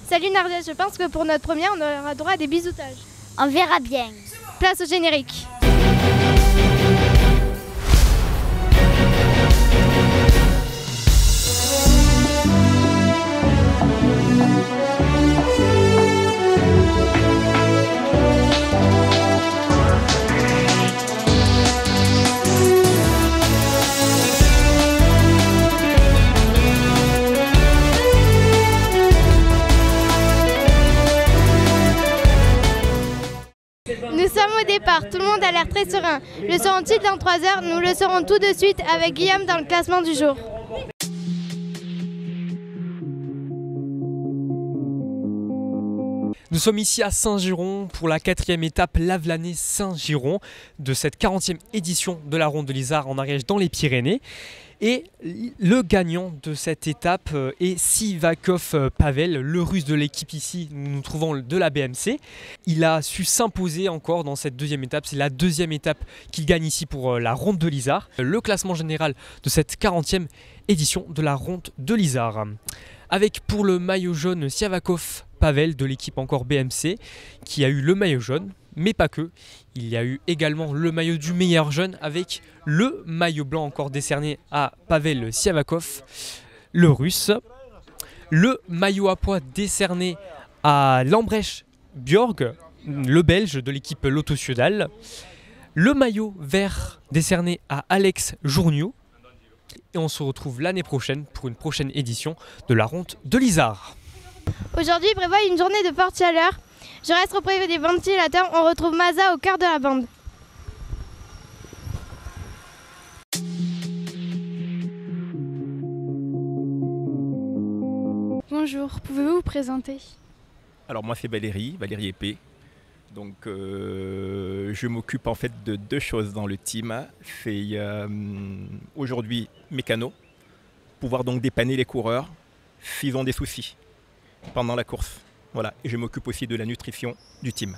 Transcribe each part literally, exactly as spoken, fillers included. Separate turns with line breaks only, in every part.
Salut Nardia, je pense que pour notre première, on aura droit à des bisoutages.
On verra bien.
Place au générique. Nous sommes au départ, tout le monde a l'air très serein. Le seront-ils dans trois heures? Nous le saurons tout de suite avec Guillaume dans le classement du jour.
Nous sommes ici à Saint-Giron pour la quatrième étape Lavelanet-Saint-Giron de cette quarantième édition de la Ronde de l'Isard en Ariège dans les Pyrénées. Et le gagnant de cette étape est Sivakov Pavel, le russe de l'équipe ici, nous nous trouvons de la B M C. Il a su s'imposer encore dans cette deuxième étape, c'est la deuxième étape qu'il gagne ici pour la Ronde de l'Isard. Le classement général de cette quarantième édition de la Ronde de l'Isard. Avec pour le maillot jaune Sivakov Pavel de l'équipe encore B M C qui a eu le maillot jaune, mais pas que. Il y a eu également le maillot du meilleur jeune avec le maillot blanc encore décerné à Pavel Sivakov, le russe. Le maillot à pois décerné à Lambrecht Björg, le belge de l'équipe Lotto Soudal. Le maillot vert décerné à Alex Journiot. Et on se retrouve l'année prochaine pour une prochaine édition de la Ronde de l'Isard.
Aujourd'hui, prévoit une journée de forte chaleur. Je reste auprès des ventilateurs. On retrouve Maza au cœur de la bande. Bonjour, pouvez-vous vous présenter?
Alors moi c'est Valérie, Valérie Épée. Donc euh, je m'occupe en fait de deux choses dans le team. C'est euh, aujourd'hui mécano, pouvoir donc dépanner les coureurs s'ils ont des soucis pendant la course. Voilà, et je m'occupe aussi de la nutrition du team.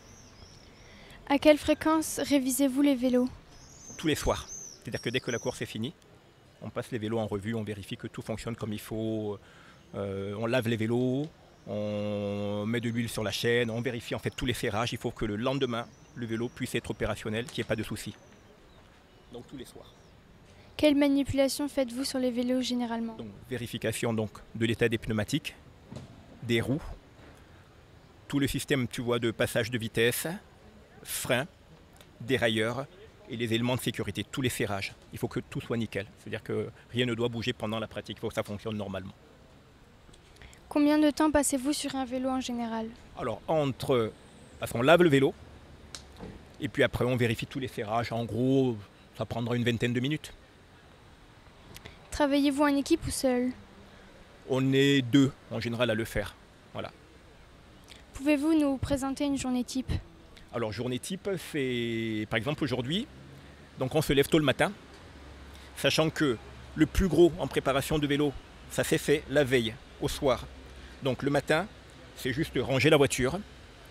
À quelle fréquence révisez-vous les vélos?
Tous les soirs. C'est-à-dire que dès que la course est finie, on passe les vélos en revue, on vérifie que tout fonctionne comme il faut, euh, on lave les vélos, on met de l'huile sur la chaîne, on vérifie en fait tous les serrages. Il faut que le lendemain, le vélo puisse être opérationnel, qu'il n'y ait pas de soucis. Donc tous les soirs.
Quelle manipulation faites-vous sur les vélos généralement?
Donc, vérification donc, de l'état des pneumatiques, des roues, tout le système tu vois, de passage de vitesse, frein, dérailleur et les éléments de sécurité, tous les serrages. Il faut que tout soit nickel. C'est-à-dire que rien ne doit bouger pendant la pratique, il faut que ça fonctionne normalement.
Combien de temps passez-vous sur un vélo en général?
Alors entre, parce qu'on lave le vélo et puis après on vérifie tous les serrages. En gros, ça prendra une vingtaine de minutes.
Travaillez-vous en équipe ou seul?
On est deux en général à le faire. Voilà.
Pouvez-vous nous présenter une journée type?
Alors journée type, c'est par exemple aujourd'hui, donc on se lève tôt le matin, sachant que le plus gros en préparation de vélo, ça s'est fait la veille, au soir. Donc le matin, c'est juste ranger la voiture,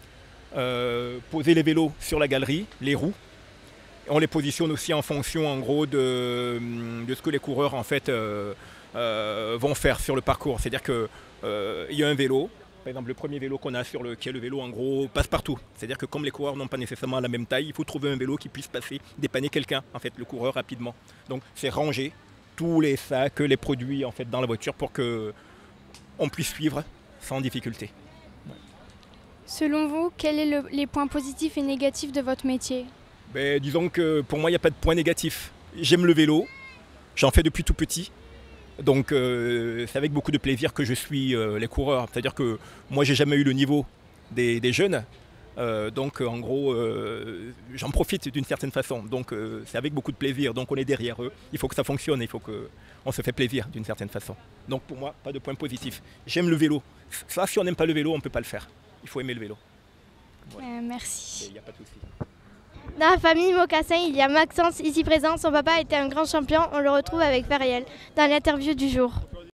euh, poser les vélos sur la galerie, les roues. On les positionne aussi en fonction en gros de, de ce que les coureurs en fait euh, euh, vont faire sur le parcours. C'est-à-dire qu'il euh, y a un vélo. Par exemple, le premier vélo qu'on a sur le quai, le vélo en gros passe partout. C'est-à-dire que comme les coureurs n'ont pas nécessairement la même taille, il faut trouver un vélo qui puisse passer, dépanner quelqu'un, en fait, le coureur rapidement. Donc c'est ranger tous les sacs, les produits en fait dans la voiture pour que on puisse suivre sans difficulté. Ouais.
Selon vous, quels sont le, les points positifs et négatifs de votre métier?
Ben, disons que pour moi, il n'y a pas de point négatif. J'aime le vélo, j'en fais depuis tout petit. Donc euh, c'est avec beaucoup de plaisir que je suis euh, les coureurs. C'est-à-dire que moi, j'ai jamais eu le niveau des, des jeunes. Euh, donc en gros, euh, j'en profite d'une certaine façon. Donc euh, c'est avec beaucoup de plaisir. Donc on est derrière eux. Il faut que ça fonctionne. Il faut qu'on se fait plaisir d'une certaine façon. Donc pour moi, pas de point positif. J'aime le vélo. Ça, si on n'aime pas le vélo, on ne peut pas le faire. Il faut aimer le vélo.
Ouais. Euh, merci.
Il n'y a pas de souci.
Dans la famille Mocassin, il y a Maxence ici présent. Son papa était un grand champion. On le retrouve avec Fariel dans l'interview du jour.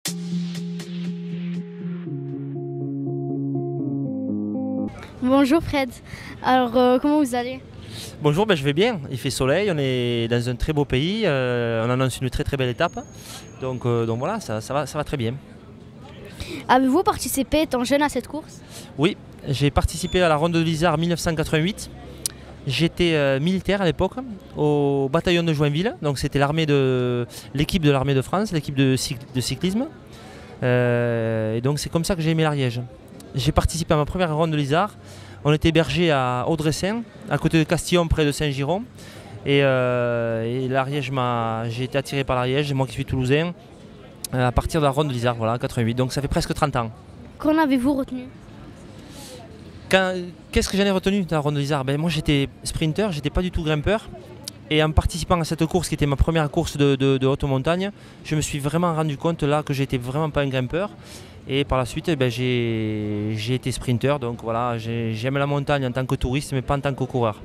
Bonjour Fred. Alors euh, comment vous allez?
Bonjour, ben je vais bien. Il fait soleil, on est dans un très beau pays. Euh, on annonce une très très belle étape. Donc, euh, donc voilà, ça, ça, va, ça va très bien.
Avez-vous participé étant jeune à cette course?
Oui, j'ai participé à la Ronde de l'Isère mille neuf cent quatre-vingt-huit. J'étais euh, militaire à l'époque au bataillon de Joinville, donc c'était l'armée de l'équipe de l'armée de France, l'équipe de, cyc de cyclisme. Euh, et donc c'est comme ça que j'ai aimé l'Ariège. J'ai participé à ma première Ronde de l'Isère. On était hébergé à Audressein, à côté de Castillon, près de Saint-Giron. Et, euh, et l'Ariège m'a, j'ai été attiré par l'Ariège, moi qui suis toulousain, à partir de la Ronde de l'Isère, voilà, quatre-vingt-huit. Donc ça fait presque trente ans.
Qu'en avez-vous retenu?
Qu'est-ce que j'en ai retenu dans la Ronde de l'Isère? Ben, moi j'étais sprinter, j'étais pas du tout grimpeur. Et en participant à cette course qui était ma première course de, de, de haute montagne, je me suis vraiment rendu compte là que j'étais vraiment pas un grimpeur. Et par la suite, ben, j'ai été sprinter. Donc voilà, j'aime la montagne en tant que touriste, mais pas en tant que coureur.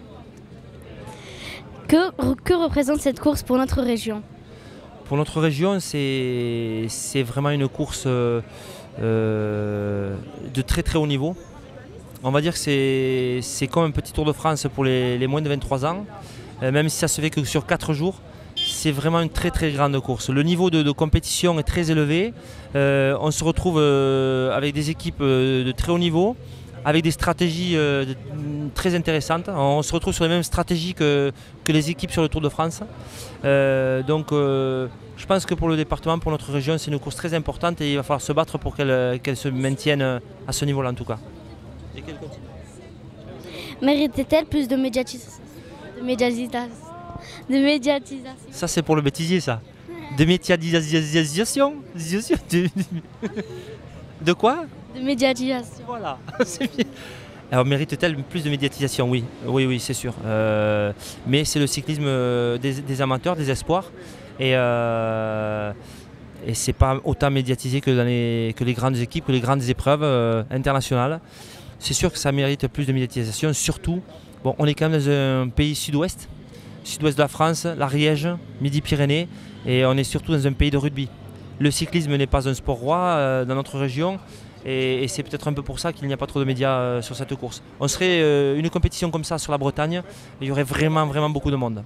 Que, que représente cette course pour notre région?
Pour notre région, c'est vraiment une course euh, euh, de très très haut niveau. On va dire que c'est comme un petit Tour de France pour les, les moins de vingt-trois ans, euh, même si ça se fait que sur quatre jours. C'est vraiment une très très grande course. Le niveau de, de compétition est très élevé. Euh, on se retrouve euh, avec des équipes euh, de très haut niveau, avec des stratégies euh, de, très intéressantes. On se retrouve sur les mêmes stratégies que, que les équipes sur le Tour de France. Euh, donc euh, je pense que pour le département, pour notre région, c'est une course très importante et il va falloir se battre pour qu'elle qu'elle se maintienne à ce niveau-là en tout cas. Et qu'elle continue.
Méritait-elle plus de médiatisation? De médiatisation. De médiatisation.
Ça c'est pour le bêtisier ça. De médiatisation. De, de quoi?
De médiatisation.
Voilà, c'est bien. Alors mérite-t-elle plus de médiatisation? Oui, oui, oui, c'est sûr. Euh, mais c'est le cyclisme des, des amateurs, des espoirs. Et, euh, et c'est pas autant médiatisé que, dans les, que les grandes équipes, que les grandes épreuves euh, internationales. C'est sûr que ça mérite plus de médiatisation, surtout, bon, on est quand même dans un pays sud-ouest, sud-ouest de la France, l'Ariège, Midi-Pyrénées, et on est surtout dans un pays de rugby. Le cyclisme n'est pas un sport roi euh, dans notre région, et, et c'est peut-être un peu pour ça qu'il n'y a pas trop de médias euh, sur cette course. On serait euh, une compétition comme ça sur la Bretagne, il y aurait vraiment, vraiment beaucoup de monde.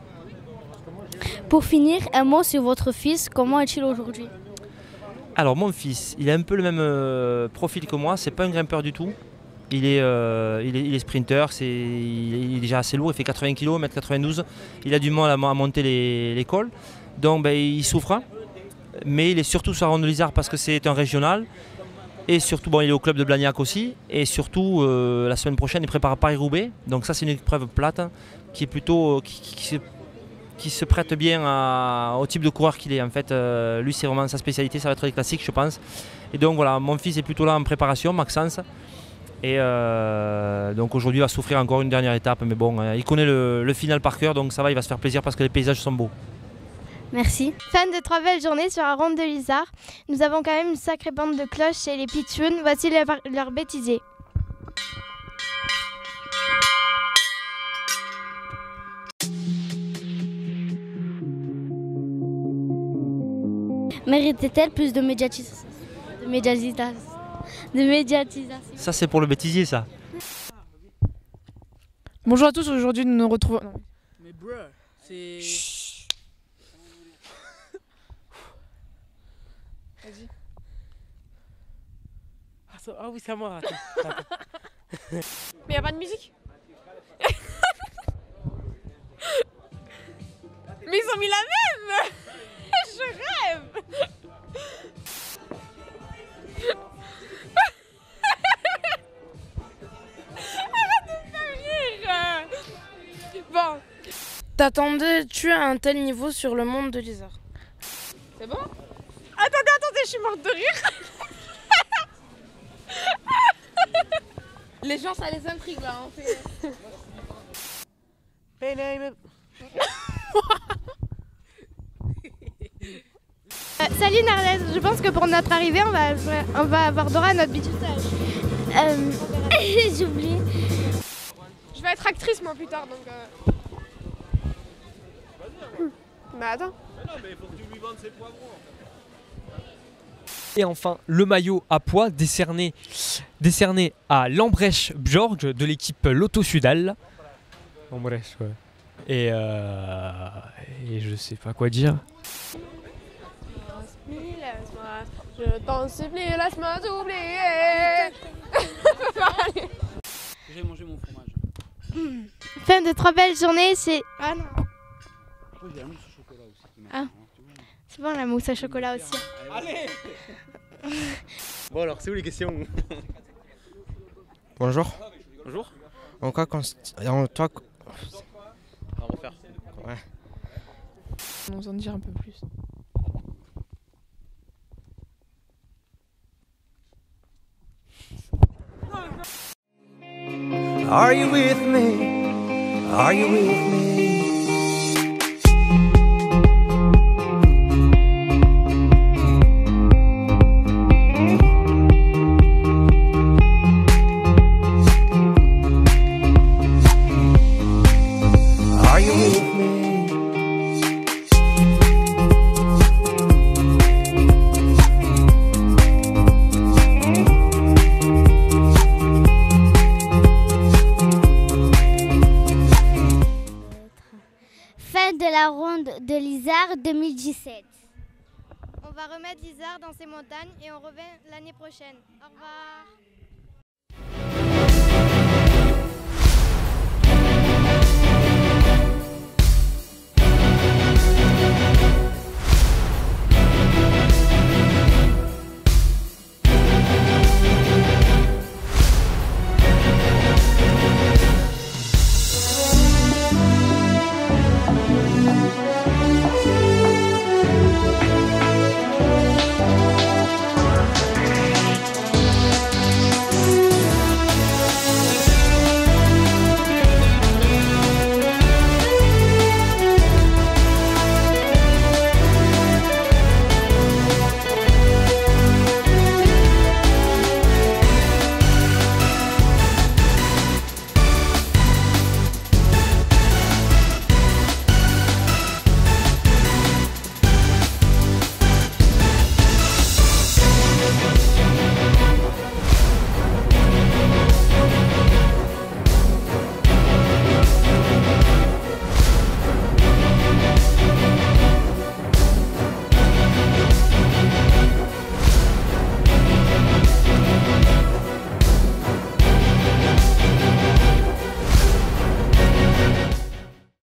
Pour finir, un mot sur votre fils, comment est-il aujourd'hui?
Alors mon fils, il a un peu le même euh, profil que moi, c'est pas un grimpeur du tout. Il est, euh, il est, il est sprinter, est, il est déjà assez lourd, il fait quatre-vingts kilos, un mètre quatre-vingt-douze. Il a du mal à, à monter les, les cols, donc ben, il souffre. Mais il est surtout sur la Ronde de l'Isère parce que c'est un régional. Et surtout, bon, il est au club de Blagnac aussi. Et surtout, euh, la semaine prochaine, il prépare Paris-Roubaix. Donc ça, c'est une épreuve plate qui est plutôt... Qui, qui, qui, se, qui se prête bien à, au type de coureur qu'il est. En fait, euh, lui, c'est vraiment sa spécialité, ça va être les classiques, je pense. Et donc voilà, mon fils est plutôt là en préparation, Maxence. Et euh, donc aujourd'hui, il va souffrir encore une dernière étape. Mais bon, euh, il connaît le, le final par cœur, donc ça va, il va se faire plaisir parce que les paysages sont beaux.
Merci.
Fan de trois belles journées sur la Ronde de l'Isère, nous avons quand même une sacrée bande de cloches chez les pitchouns. Voici leur, leur bêtisier.
Méritait-elle plus de médiatisation? De médiatisation. De médiatisation.
Ça, c'est pour le bêtisier, ça.
Bonjour à tous, aujourd'hui nous nous retrouvons... Non.
Mais bruh, c'est...
Vas-y. Ah, ça... ah oui, c'est à moi. Attends. Mais y'a pas de musique. Mais ils ont mis la même. Je rêve. Bon, t'attendais-tu à un tel niveau sur le monde de l'Isère? C'est bon? Attendez, attendez, je suis morte de rire. Les gens, ça les intrigue là. Hein,
euh, salut Narles, je pense que pour notre arrivée, on va, on va avoir droit à notre bizutage.
Euh... J'ai oublié.
Je vais être actrice moi plus tard donc. Euh... Mais attends. Mais non, mais il faut que tu lui vendes ses poivrons.
Et enfin, le maillot à pois décerné, décerné à Lambrèche Bjorg de l'équipe Lotto Sudal. Lambrèche, ouais. Et, euh, et je sais pas quoi dire.
mille,
Je t'en supplie, laisse-moi t'oublier.
J'ai mangé mon fromage.
Fin de trois belles journées, c'est... Ah non,
Après, j'ai la mousse au chocolat aussi. qui
Ah.
marche, hein, tu vois.
c'est bon la mousse à chocolat aussi.
Allez.
Bon alors, c'est où les questions?
Bonjour.
Bonjour.
En quoi consiste... En toi...
On va refaire.
Ouais.
On nous en dire un peu plus.
Are you with me? Are you with me? Are you with me?
Fin de la ronde de l'Isard deux mille dix-sept.
On va remettre l'Isard dans ses montagnes et on revient l'année prochaine. Au revoir.